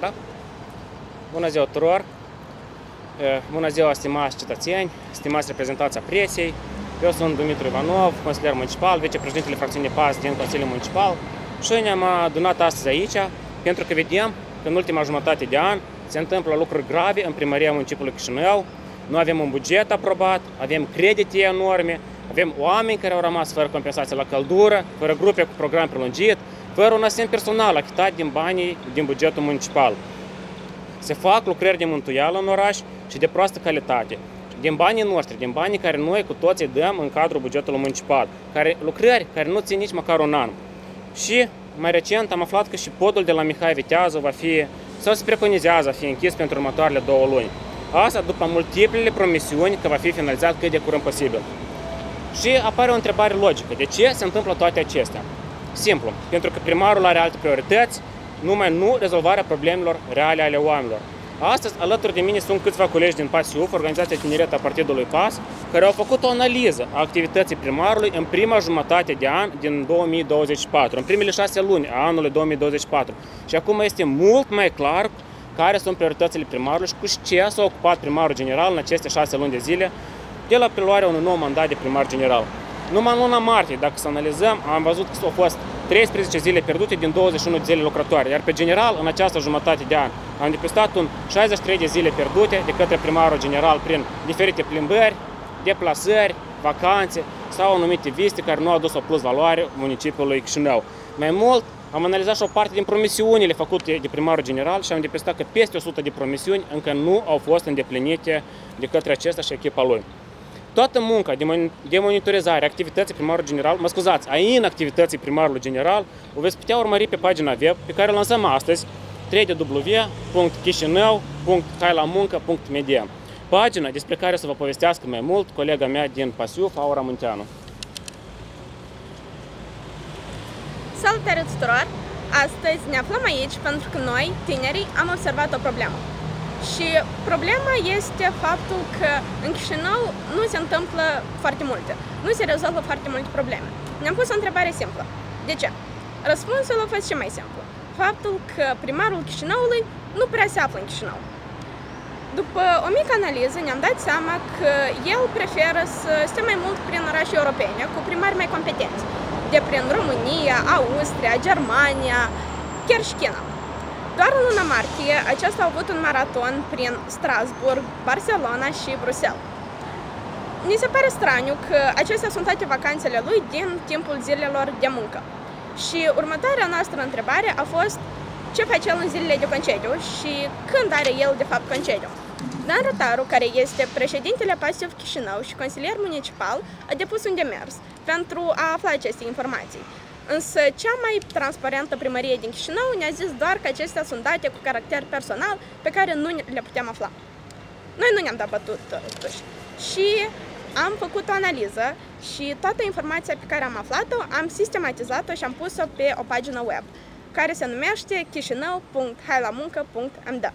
Iohanca. Bună ziua tuturor! Bună ziua, stimați cetățeni, stimați reprezentanți a presiei. Eu sunt Dumitru Ivanov, consilier municipal, vicepreședintele fracțiunii PAS din Consiliul Municipal și ne-am adunat astăzi aici pentru că vedem că în ultima jumătate de an se întâmplă lucruri grave în primăria municipiului Chișinău. Nu avem un buget aprobat, avem credite enorme, avem oameni care au rămas fără compensație la căldură, fără grupe cu program prelungit, fără un asistent personal achitat din banii din bugetul municipal. Se fac lucrări de mântuială în oraș și de proastă calitate, din banii noștri, din banii care noi cu toții dăm în cadrul bugetului municipal, lucrări care nu țin nici măcar un an. Și mai recent am aflat că și podul de la Mihai Viteazu va fi, sau se preconizează a fi închis pentru următoarele 2 luni. Asta după multiplele promisiuni că va fi finalizat cât de curând posibil. Și apare o întrebare logică. De ce se întâmplă toate acestea? Simplu. Pentru că primarul are alte priorități, numai nu rezolvarea problemelor reale ale oamenilor. Astăzi, alături de mine sunt câțiva colegi din PAS-IUF, Organizația Tineret a Partidului PAS, care au făcut o analiză a activității primarului în prima jumătate de an din 2024, în primele 6 luni a anului 2024. Și acum este mult mai clar care sunt prioritățile primarului și cu ce s-a ocupat primarul general în aceste 6 luni de zile de la preluarea unui nou mandat de primar general. Numai în luna martie, dacă să analizăm, am văzut că au fost 13 zile pierdute din 21 de zile lucrătoare, iar pe general, în această jumătate de an, am depistat un 63 de zile pierdute de către primarul general prin diferite plimbări, deplasări, vacanțe sau anumite vizite care nu au adus o plus valoare municipiului Chișinău. Mai mult, am analizat și o parte din promisiunile făcute de primarul general și am depistat că peste 100 de promisiuni încă nu au fost îndeplinite de către acesta și echipa lui. Toată munca de monitorizare a activității primarului general, a inactivității primarului general, o veți putea urmări pe pagina web pe care o lansăm astăzi, www.chișineu.hailamunca.media, pagina despre care să vă povestească mai mult colega mea din PAS-IUF, Aura Munteanu. Salutare tuturor! Astăzi ne aflăm aici pentru că noi, tinerii, am observat o problemă. Și problema este faptul că în Chișinău nu se întâmplă foarte multe, nu se rezolvă foarte multe probleme. Ne-am pus o întrebare simplă. De ce? Răspunsul a fost și mai simplu. Faptul că primarul Chișinăului nu prea se află în Chișinău. După o mică analiză ne-am dat seama că el preferă să stea mai mult prin orașe europene, cu primari mai competenți, de prin România, Austria, Germania, chiar și China. Doar în luna martie, acesta a avut un maraton prin Strasbourg, Barcelona și Bruxelles. Ni se pare straniu că acestea sunt toate vacanțele lui din timpul zilelor de muncă. Și următoarea noastră întrebare a fost ce face el în zilele de concediu și când are el de fapt concediu. Dan Rătaru, care este președintele PAS-IUF Chișinău și consilier municipal, a depus un demers pentru a afla aceste informații. Însă cea mai transparentă primărie din Chișinău ne-a zis doar că acestea sunt date cu caracter personal pe care nu le putem afla. Noi nu ne-am dat bătut totuși și am făcut o analiză și toată informația pe care am aflat-o am sistematizat-o și am pus-o pe o pagină web care se numește chișinău.hailamunca.md.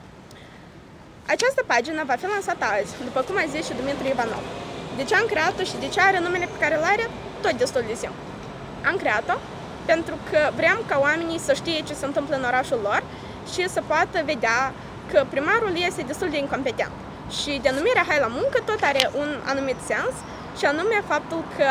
Această pagină va fi lansată azi, după cum a zis și Dumitru Ivanov. De ce am creat-o și de ce are numele pe care îl are? Tot destul de simplu. Am creat-o pentru că vrem ca oamenii să știe ce se întâmplă în orașul lor și să poată vedea că primarul este destul de incompetent. Și denumirea Hai la muncă tot are un anumit sens și anume faptul că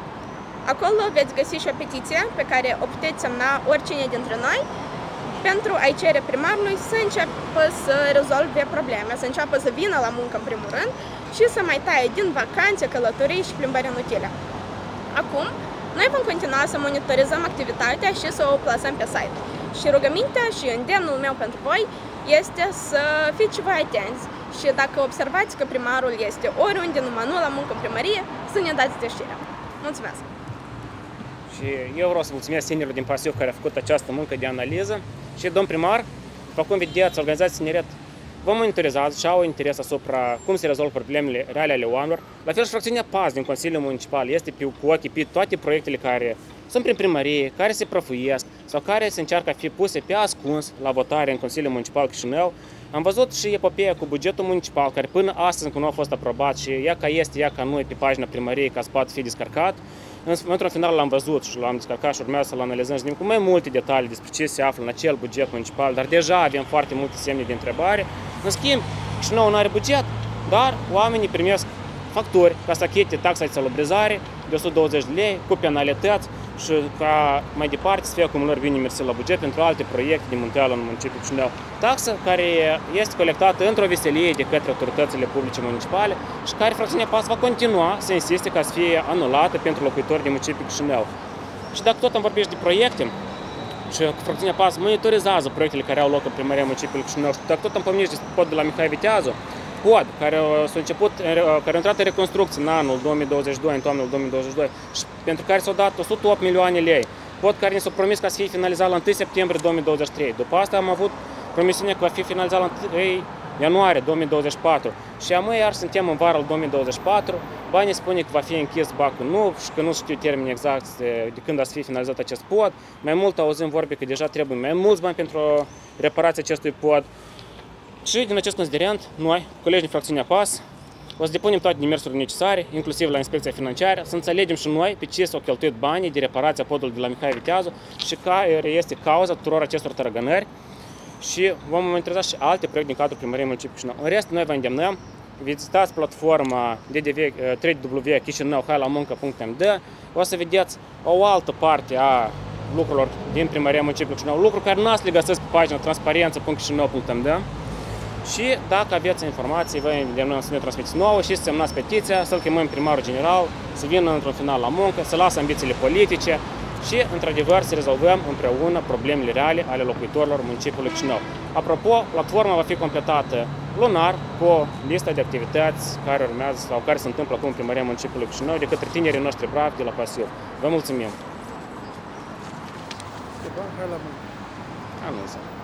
acolo veți găsi și o petiție pe care o puteți semna oricine dintre noi pentru a-i cere primarului să înceapă să rezolve probleme, să înceapă să vină la muncă în primul rând și să mai taie din vacanțe, călătorii și plimbări inutile. Acum, noi vom continua să monitorizăm activitatea și să o plasăm pe site. Și rugămintea și îndemnul meu pentru voi este să fiți și voi atenți și dacă observați că primarul este oriunde, numai nu la muncă în primărie, să ne dați de știre. Mulțumesc! Și eu vreau să mulțumesc tinerilor din PAS-IUF care a făcut această muncă de analiză și domn primar, după cum vedeți, Organizația Tineret vă monitorizează și au interes asupra cum se rezolvă problemele reale ale oamenilor. La fel și fracțiunea PAS din Consiliul Municipal este cu ochii pe toate proiectele care sunt prin primărie, care se prăfuiesc sau care se încearcă a fi puse pe ascuns la votare în Consiliul Municipal Chișinău. Am văzut și epopeea cu bugetul municipal, care până astăzi încă nu a fost aprobat și ea ca este, ea ca nu e pe pagina primăriei ca să poată fi descărcat. În momentul final l-am văzut și l-am descărcat și urmează să-l analizăm și cu mai multe detalii despre ce se află în acel buget municipal, dar deja avem foarte multe semne de întrebare. În schimb, Chișinău nu are buget, dar oamenii primesc facturi ca să achite taxa de salubrizare de 120 de lei cu penalități și ca mai departe să fie acumulări bine mersi la buget pentru alte proiecte de monteală în municipiul Chișinău. Taxă care este colectată într-o veselie de către autoritățile publice municipale și care fracțiunea PAS va continua să insiste ca să fie anulată pentru locuitori din municipiul Chișinău. Și dacă tot am vorbit de proiecte, și fracțiunea PAS monitorizează proiectele care au loc în primăria municipiului Chișinău și dacă tot am pomenit de pod de la Mihai Viteazu, pod care a intrat în reconstrucție în anul 2022, în toamnă 2022 și pentru care s-au dat 108 milioane lei. Pod care ne s-a promis ca să fie finalizat la 1 septembrie 2023. După asta am avut promisiunea că va fi finalizat la 1 ianuarie 2024 și amâi iar suntem în vara 2024. Banii spune că va fi închis bacul nou și că nu știu termenul exact de când a să fie finalizat acest pod. Mai mult auzim vorbe că deja trebuie mai mulți bani pentru reparația acestui pod. Și din acest considerent, noi, colegi din fracțiunea PAS, o să depunem toate demersurile necesare, inclusiv la inspecția financiară, să înțelegem și noi pe ce s-au cheltuit banii de reparația podului de la Mihai Viteazu și care este cauza tuturor acestor tărăgănări și vom monitoriza și alte proiecte din cadrul primăriei municipiului Chișinău. În rest, noi vă îndemnăm, vizitați platforma www.chișinău.md, o să vedeți o altă parte a lucrurilor din primăria municipiului Chișinău, lucruri care nu ați le găsiți pe pagina transparență.chișinău.md. Și dacă aveți informații, vă îndemnăm să ne transmiteți nouă și să semnați petiția, să-l chemăm primarul general, să vină într-un final la muncă, să lasă ambițiile politice și, într-adevăr, să rezolvăm împreună problemele reale ale locuitorilor municipiului Chișinău. Apropo, platforma va fi completată lunar cu lista de activități care urmează sau care se întâmplă acum în primăria municipiului Chișinău de către tinerii noștri bravi de la PASIV. Vă mulțumim! Hai la muncă!